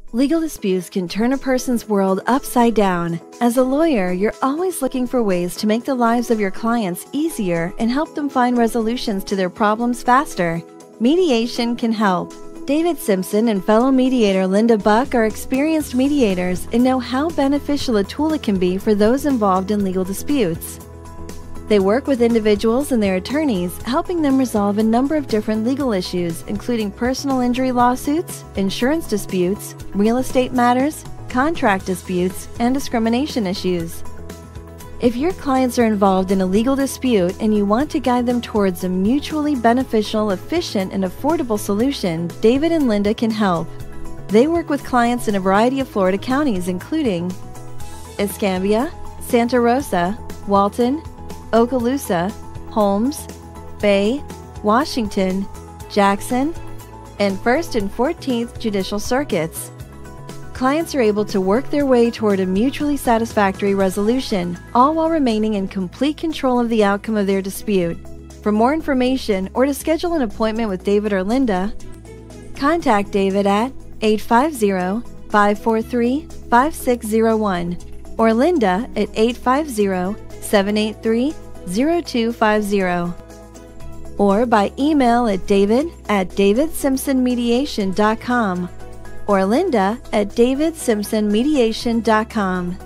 Legal disputes can turn a person's world upside down. As a lawyer, you're always looking for ways to make the lives of your clients easier and help them find resolutions to their problems faster. Mediation can help. David Simpson and fellow mediator Linda Buck are experienced mediators and know how beneficial a tool it can be for those involved in legal disputes. They work with individuals and their attorneys, helping them resolve a number of different legal issues, including personal injury lawsuits, insurance disputes, real estate matters, contract disputes, and discrimination issues. If your clients are involved in a legal dispute and you want to guide them towards a mutually beneficial, efficient, and affordable solution, David and Linda can help. They work with clients in a variety of Florida counties, including Escambia, Santa Rosa, Walton, Okaloosa, Holmes, Bay, Washington, Jackson, and 1st and 14th Judicial Circuits. Clients are able to work their way toward a mutually satisfactory resolution, all while remaining in complete control of the outcome of their dispute. For more information or to schedule an appointment with David or Linda, contact David at 850-543-5601 or Linda at 850-783-0250, or by email at david@davidsimpsonmediation.com or Linda@davidsimpsonmediation.com.